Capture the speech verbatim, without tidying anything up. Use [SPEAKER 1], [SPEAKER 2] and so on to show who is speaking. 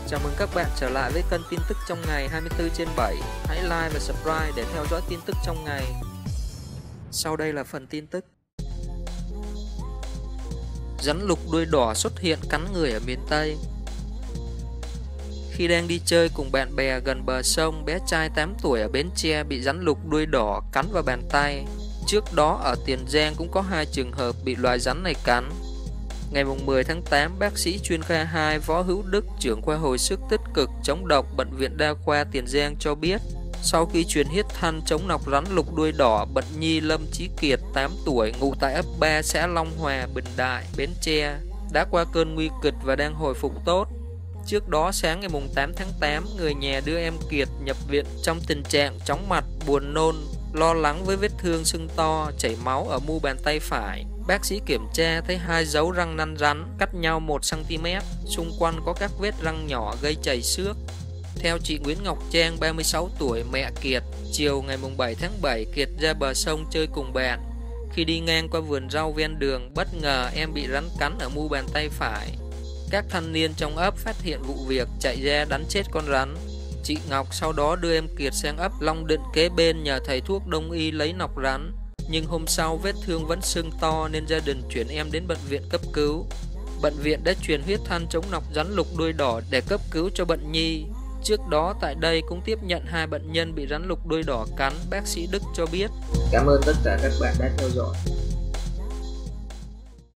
[SPEAKER 1] Chào mừng các bạn trở lại với kênh tin tức trong ngày hai mươi tư trên bảy. Hãy like và subscribe để theo dõi tin tức trong ngày. Sau đây là phần tin tức. Rắn lục đuôi đỏ xuất hiện cắn người ở miền Tây. Khi đang đi chơi cùng bạn bè gần bờ sông, bé trai tám tuổi ở Bến Tre bị rắn lục đuôi đỏ cắn vào bàn tay. Trước đó ở Tiền Giang cũng có hai trường hợp bị loài rắn này cắn. Ngày mười tháng tám, bác sĩ chuyên khoa hai Võ Hữu Đức, trưởng khoa hồi sức tích cực chống độc Bệnh viện Đa khoa Tiền Giang cho biết, sau khi truyền huyết thanh chống nọc rắn lục đuôi đỏ, bệnh nhi Lâm Chí Kiệt, tám tuổi, ngụ tại ấp ba xã Long Hòa, Bình Đại, Bến Tre, đã qua cơn nguy kịch và đang hồi phục tốt. Trước đó, sáng ngày tám tháng tám, người nhà đưa em Kiệt nhập viện trong tình trạng chóng mặt, buồn nôn, lo lắng với vết thương sưng to, chảy máu ở mu bàn tay phải. Bác sĩ kiểm tra thấy hai dấu răng nanh rắn cách nhau một xăng ti mét, xung quanh có các vết răng nhỏ gây chảy xước. Theo chị Nguyễn Ngọc Trang, ba mươi sáu tuổi, mẹ Kiệt, chiều ngày bảy tháng bảy, Kiệt ra bờ sông chơi cùng bạn. Khi đi ngang qua vườn rau ven đường, bất ngờ em bị rắn cắn ở mu bàn tay phải. Các thanh niên trong ấp phát hiện vụ việc, chạy ra đánh chết con rắn. Chị Ngọc sau đó đưa em Kiệt sang ấp Long Định kế bên nhờ thầy thuốc đông y lấy nọc rắn. Nhưng hôm sau vết thương vẫn sưng to nên gia đình chuyển em đến bệnh viện cấp cứu. Bệnh viện đã truyền huyết thanh chống nọc rắn lục đuôi đỏ để cấp cứu cho bệnh nhi. Trước đó tại đây cũng tiếp nhận hai bệnh nhân bị rắn lục đuôi đỏ cắn, bác sĩ Đức cho biết.
[SPEAKER 2] Cảm ơn tất cả các bạn đã theo dõi.